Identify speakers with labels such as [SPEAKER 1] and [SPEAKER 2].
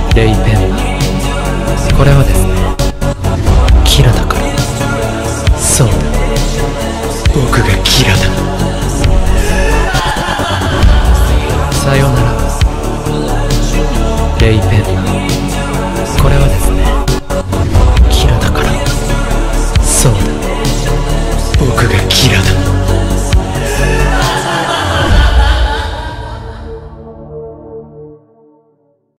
[SPEAKER 1] レイ・ペンはこれはですね、キラだから。そうだ、僕がキラだ。さよならレイ・ペン。